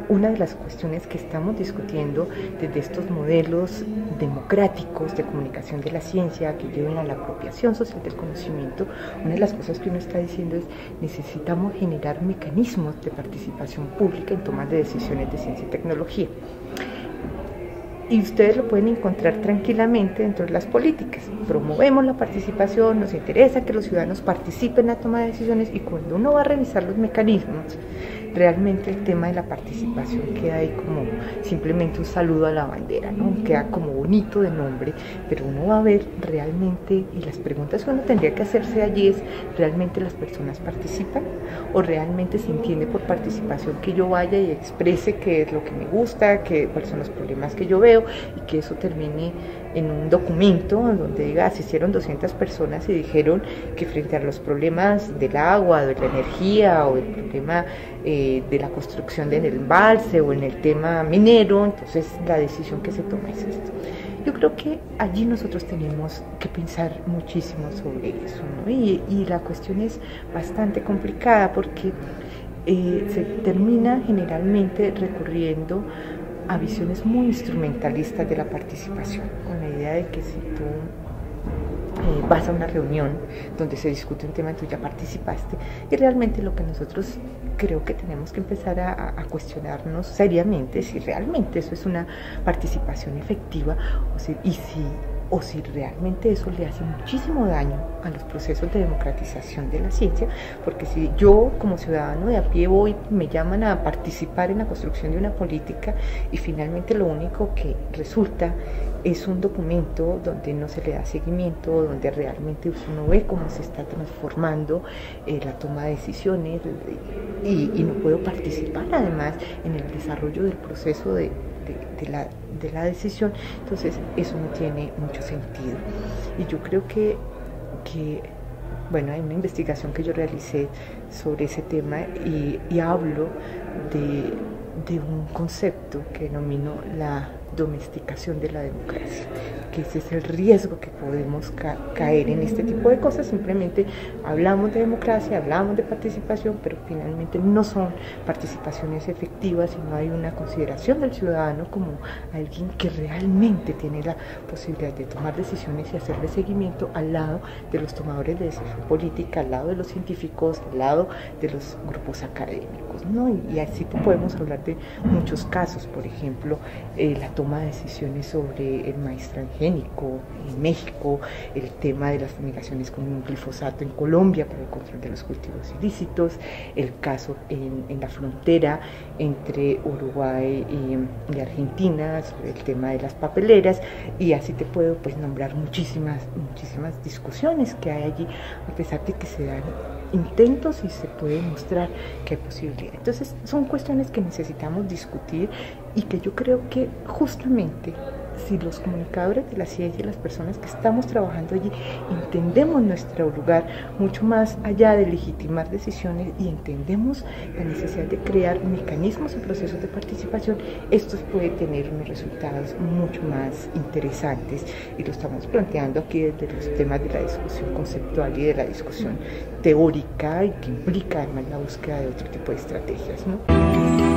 una de las cuestiones que estamos discutiendo desde estos modelos democráticos de comunicación de la ciencia que lleven a la apropiación social del conocimiento, una de las cosas que uno está diciendo es necesitamos generar mecanismos de participación pública en tomas de decisiones de ciencia y tecnología. Y ustedes lo pueden encontrar tranquilamente dentro de las políticas. Promovemos la participación, nos interesa que los ciudadanos participen en la toma de decisiones, y cuando uno va a revisar los mecanismos, realmente el tema de la participación queda ahí como simplemente un saludo a la bandera, ¿no? Queda como bonito de nombre, pero uno va a ver realmente, y las preguntas que uno tendría que hacerse allí es, ¿realmente las personas participan? ¿O realmente se entiende por participación que yo vaya y exprese qué es lo que me gusta, cuáles son los problemas que yo veo, y que eso termine en un documento donde diga, se hicieron 200 personas y dijeron que frente a los problemas del agua, de la energía, o el problema de la construcción del embalse, o en el tema minero, entonces la decisión que se toma es esto. Yo creo que allí nosotros tenemos que pensar muchísimo sobre eso, ¿no? Y la cuestión es bastante complicada porque se termina generalmente recurriendo a visiones muy instrumentalistas de la participación, con la idea de que si tú vas a una reunión donde se discute un tema y tú ya participaste, y realmente lo que nosotros creo que tenemos que empezar a cuestionarnos seriamente si realmente eso es una participación efectiva, o si realmente eso le hace muchísimo daño a los procesos de democratización de la ciencia, porque si yo como ciudadano de a pie voy, me llaman a participar en la construcción de una política y finalmente lo único que resulta es un documento donde no se le da seguimiento, donde realmente uno ve cómo se está transformando la toma de decisiones y no puedo participar además en el desarrollo del proceso de la decisión, entonces eso no tiene mucho sentido. Y yo creo que bueno, hay una investigación que yo realicé sobre ese tema y hablo de un concepto que denomino la domesticación de la democracia, que ese es el riesgo que podemos caer en este tipo de cosas. Simplemente hablamos de democracia, hablamos de participación, pero finalmente no son participaciones efectivas, sino hay una consideración del ciudadano como alguien que realmente tiene la posibilidad de tomar decisiones y hacerle seguimiento al lado de los tomadores de decisión política, al lado de los científicos, al lado de los grupos académicos, ¿no? Y así podemos hablar de muchos casos, por ejemplo, la toma de decisiones sobre el maíz transgénico en México, el tema de las fumigaciones con glifosato en Colombia para el control de los cultivos ilícitos, el caso en la frontera entre Uruguay y Argentina sobre el tema de las papeleras, y así te puedo pues nombrar muchísimas discusiones que hay allí, a pesar de que se dan intentos y se puede mostrar que hay posibilidad. Entonces son cuestiones que necesitamos discutir y que yo creo que justamente si los comunicadores de la ciencia y las personas que estamos trabajando allí entendemos nuestro lugar mucho más allá de legitimar decisiones y entendemos la necesidad de crear mecanismos y procesos de participación, esto puede tener unos resultados mucho más interesantes, y lo estamos planteando aquí desde los temas de la discusión conceptual y de la discusión teórica, y que implica además la búsqueda de otro tipo de estrategias, ¿no?